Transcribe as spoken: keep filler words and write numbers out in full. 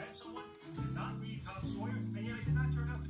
met someone who did not read Tom Sawyer, and yet I did not turn out to